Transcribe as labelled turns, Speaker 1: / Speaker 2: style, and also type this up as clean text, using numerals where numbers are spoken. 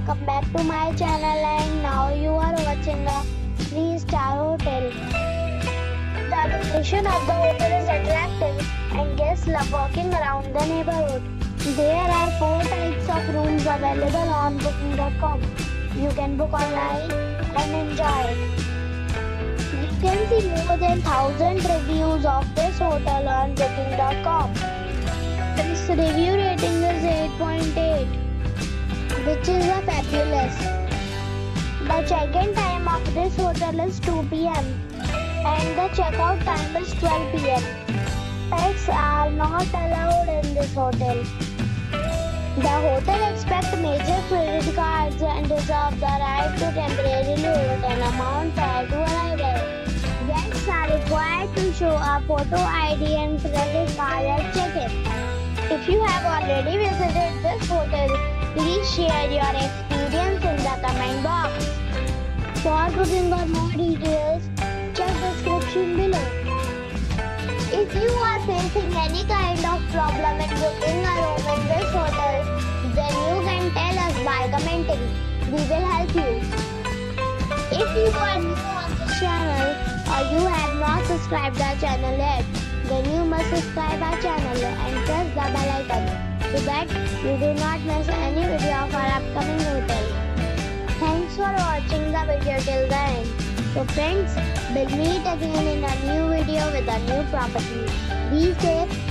Speaker 1: welcome back to my channel, and now you are watching a 3-star hotel. The location of the hotel is attractive and guests love walking around the neighborhood. There are 4 types of rooms available on booking.com. You can book online and enjoy it. You can see more than 1000 reviews of this hotel on booking.com. Its review rating is 8.8, which is a fabulous. The check-in time of this hotel is 2 p.m. and the check-out time is 12 p.m. Pets are not allowed in this hotel. The hotel accepts major credit cards and reserves the right to temporarily hold an amount prior to arrival. Guests are required to show a photo ID and credit card at check-in. If you have already visited this hotel, please share your experience in the comment box. For booking or more details, check the description below. If you are facing any kind of problem in booking a room in this hotel, then you can tell us by commenting. We will help you. If you are new on this channel or you have not subscribed our channel yet, then you must subscribe our channel and press the bell icon so that you do not miss any video of our upcoming hotel. Thanks for watching the video till the end. So friends, we'll meet again in a new video with a new property. Be safe